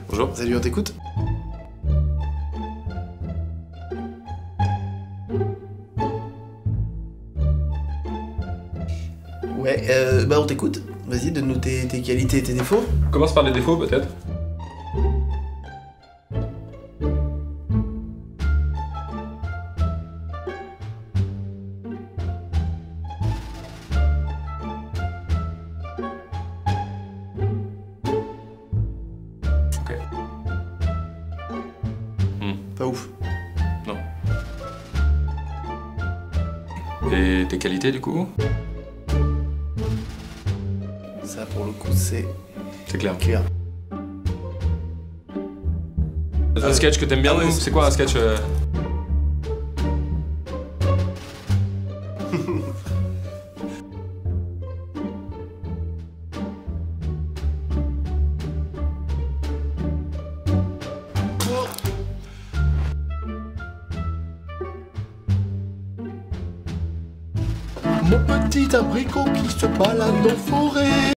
Bonjour. Salut, on t'écoute? Ouais, bah on t'écoute. Vas-y, donne-nous tes qualités et tes défauts. On commence par les défauts, peut-être. Ok. Pas ouf. Non. Et tes qualités, du coup? Ça, pour le coup, c'est C'est clair. clair. Un sketch que t'aimes bien, Ah ouais, nous? C'est quoi un sketch Mon petit abricot qui se balade en forêt.